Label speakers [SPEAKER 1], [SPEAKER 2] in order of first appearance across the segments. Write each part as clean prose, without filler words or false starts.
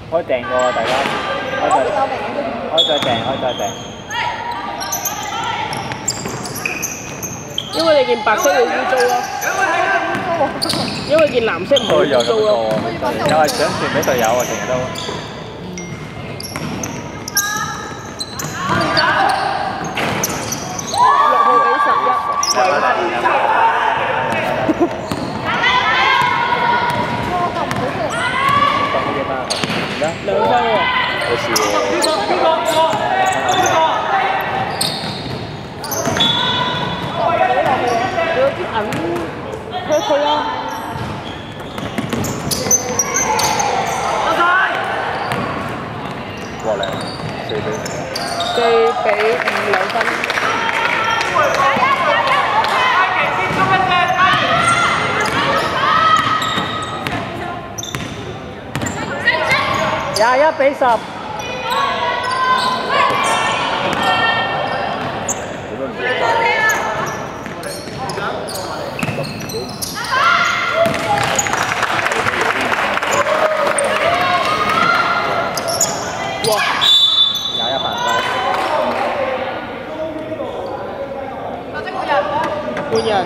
[SPEAKER 1] 開訂過啊，大家開再訂。
[SPEAKER 2] 因為你件白色會污糟咯，因為件藍色唔會污糟咯。
[SPEAKER 1] 又係想傳俾隊友啊，成日都。
[SPEAKER 2] 2分喎，
[SPEAKER 1] 好笑喎！
[SPEAKER 2] 有啲銀佢啦。
[SPEAKER 1] 過嚟
[SPEAKER 2] 4比5 2分。
[SPEAKER 1] 21比10。哇！21犯規。
[SPEAKER 2] 換人。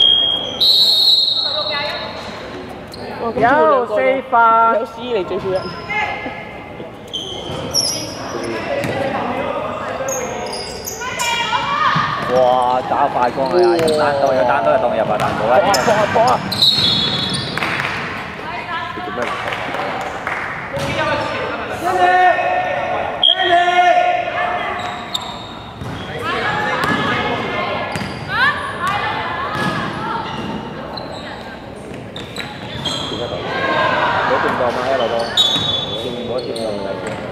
[SPEAKER 1] 有4犯。
[SPEAKER 2] 有 C 嚟最少人。
[SPEAKER 1] 哇！打快攻啊！有單刀就當入啊，但冇啦。搏啊！你做咩唔同冇掂過嗎？一路都掂冇掂過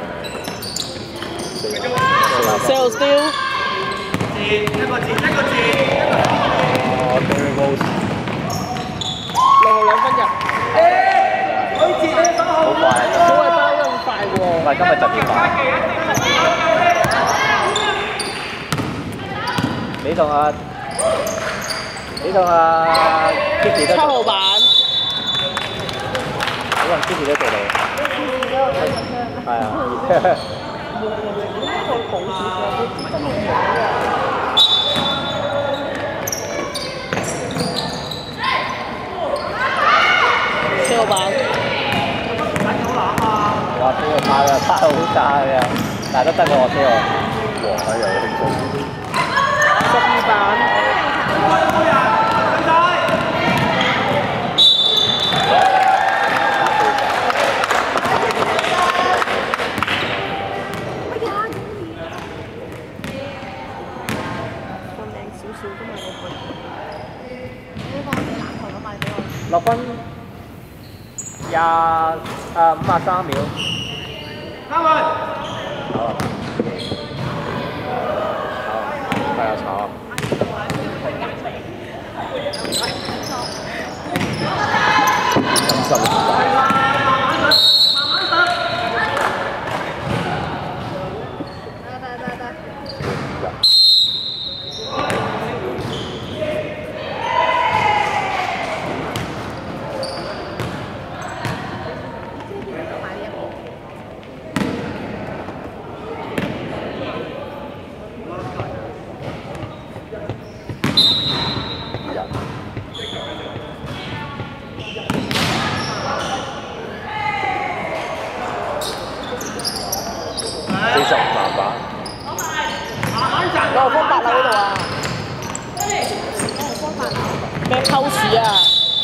[SPEAKER 1] 嚟。
[SPEAKER 2] Sell still。
[SPEAKER 1] 一個字。哦 ，Gary Rose。
[SPEAKER 2] 6號2分入。
[SPEAKER 1] 好快啊！
[SPEAKER 2] 所謂包得咁快喎。
[SPEAKER 1] 唔係今日特別快。你同阿 Kitty 都
[SPEAKER 2] 7號板。
[SPEAKER 1] 可能 Kitty 都做到。係啊。4號板。哇！4號拍啊，拍到好炸嘅，但係都得過我4號。哇！睇又輕鬆。
[SPEAKER 2] 12板。
[SPEAKER 1] 6分53秒。炒啊！係啊，炒啊！56。45籃板。
[SPEAKER 2] 我方8樓嗰度啊！咩溝屎啊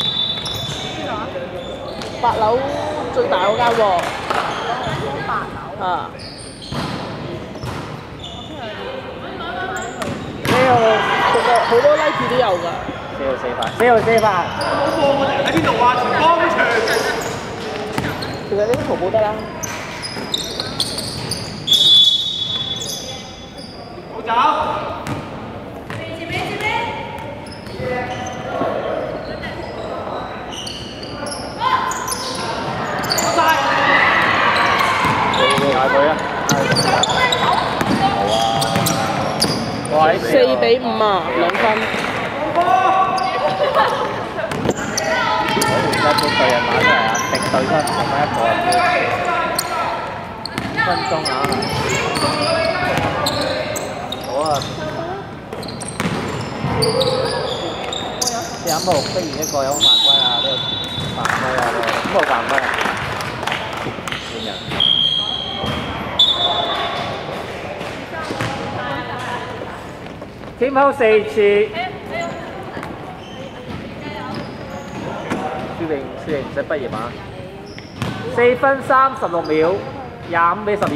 [SPEAKER 2] ？8樓最大嗰間喎。啊！好多 Nike 都有㗎。
[SPEAKER 1] 4號4犯。
[SPEAKER 3] 喺邊度啊？前方場。
[SPEAKER 2] 其實呢啲淘寶得啦。
[SPEAKER 3] 好走。
[SPEAKER 1] 嗌佢啊！好啊！4
[SPEAKER 2] 比5啊，2分。
[SPEAKER 1] 好，而家對人馬出嚟啊！敵對出，剩翻一個。 分鐘啊！好啊！3號逼完一個有冇犯規啊？呢個犯規啊！咁冇犯規啊！換人。天拋4次。輸定唔使畢業啊！4分36秒，25-12。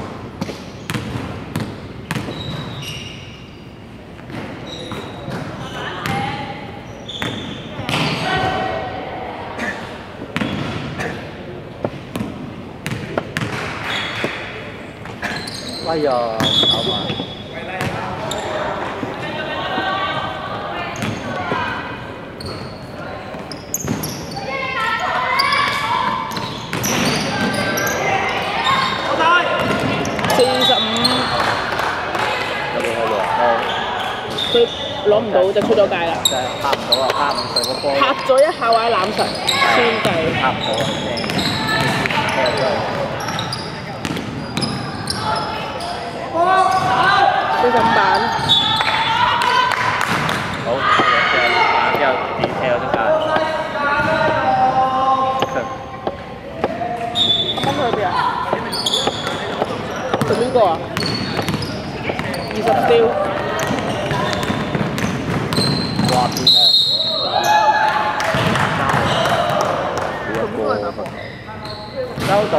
[SPEAKER 1] 哎呀，好嘛！
[SPEAKER 2] 佢攞唔到就出咗界啦。
[SPEAKER 1] 就係拍唔到啊！拍唔上個波。
[SPEAKER 2] 拍咗一下或者攬實先計。
[SPEAKER 1] 拍唔到啊！
[SPEAKER 2] 小審板。
[SPEAKER 1] 好，之後點踢咗中間。
[SPEAKER 2] 啱啱去邊啊？做邊個啊？20tiêu。
[SPEAKER 1] 哇！邊啊？收到。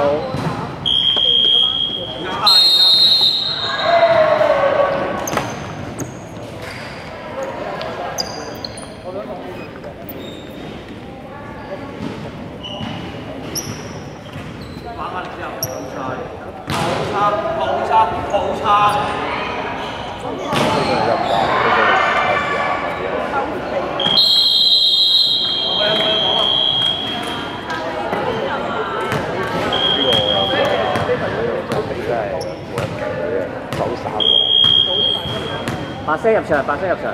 [SPEAKER 1] 白色入場，白色入場。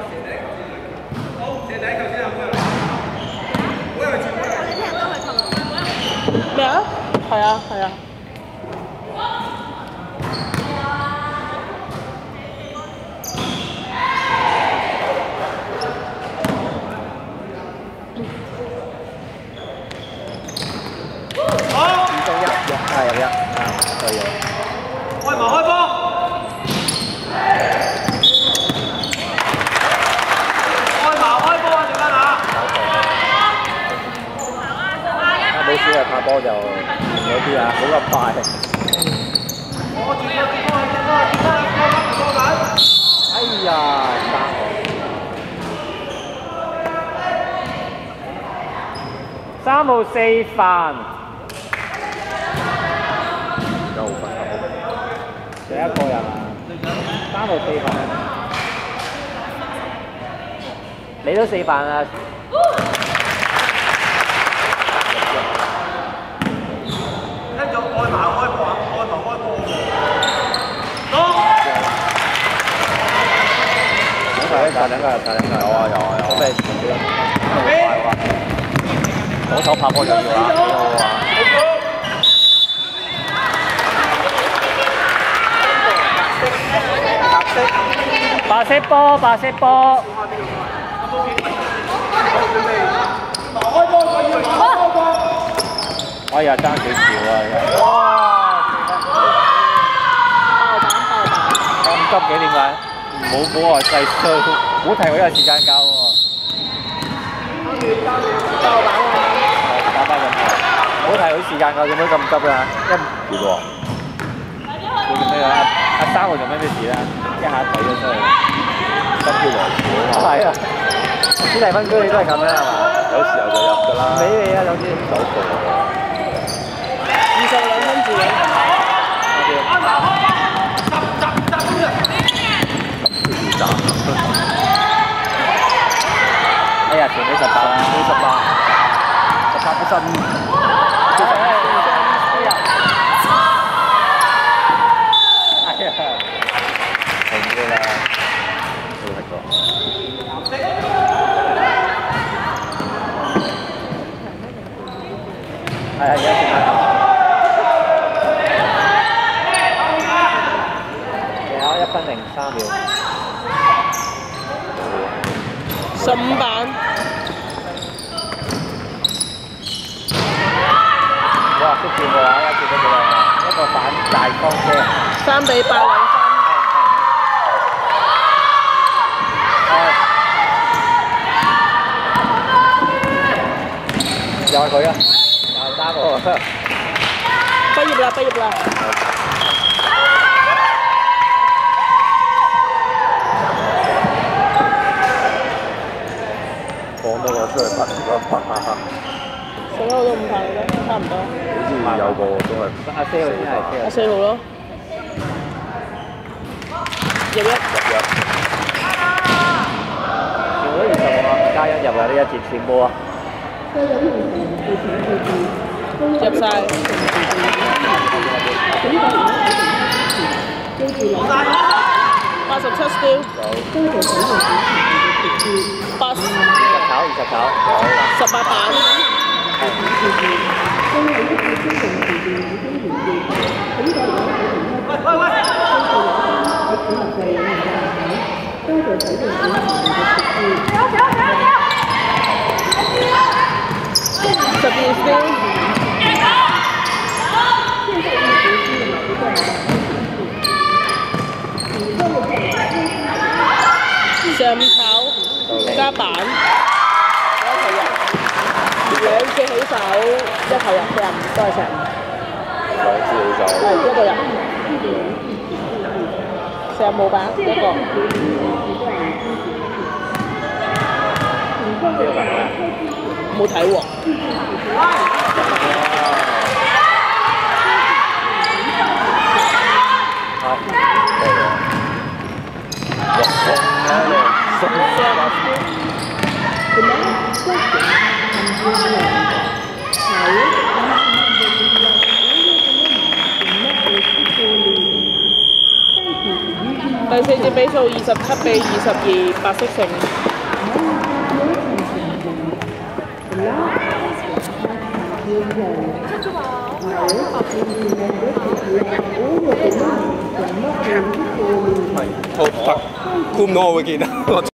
[SPEAKER 2] 咩啊？係啊，係啊。
[SPEAKER 1] 2中1，係入1，可以。
[SPEAKER 3] 開埋開波！
[SPEAKER 1] 冇輸啊！拍波就勁咗啲啊，冇咁快。哎呀，3號4犯。9分第一個人啊，3號4犯。你都4犯啊！
[SPEAKER 3] 開埋開波啊！開埋開波。
[SPEAKER 1] 打兩個，有啊！咁咪全部左手拍波就要啦，幾好啊！白色波。哎呀，爭幾條啊！哇！咁急嘅點解？冇話細衰，好提我有時間教喎。打翻咁快，好提佢時間教，做咩咁急啊？幾個？做咩啊？阿3號做咩事咧？一下睇咗出去，急跳來潮啊嘛。係啊，啲離分區你都係咁樣係嘛？有時候就入㗎啦。俾你啊，有啲手部。
[SPEAKER 2] 22分自己。
[SPEAKER 1] 哎呀，全部18啦，18不深。哎呀，停咗啦，冇食過。係而家 1分03秒。
[SPEAKER 2] 15板。
[SPEAKER 1] 哇！識轉嘅話，一轉到佢啦，一個反大方車。
[SPEAKER 2] 3比82分。
[SPEAKER 1] 又係佢啊！又打我。
[SPEAKER 2] 畢業啦！畢業啦！
[SPEAKER 4] 放多個出去拍拍。
[SPEAKER 2] 剩咗好多5拍嚟嘅，差唔多。
[SPEAKER 4] 好似有個都係
[SPEAKER 1] 阿4號先係
[SPEAKER 2] 阿4號咯。入一。
[SPEAKER 1] 用咗26啊！加1入啊！呢一節全部啊！
[SPEAKER 2] 入晒。87 steal。8。20炒。18板。12 steal。15炒加板，一球入，2次起手，1球入嘅人都係成
[SPEAKER 4] 2次起手，
[SPEAKER 2] 係1個入，成冇板1個。冇睇喎。第4節比數27比22，白色勝。
[SPEAKER 4] 係，估唔到我會見到。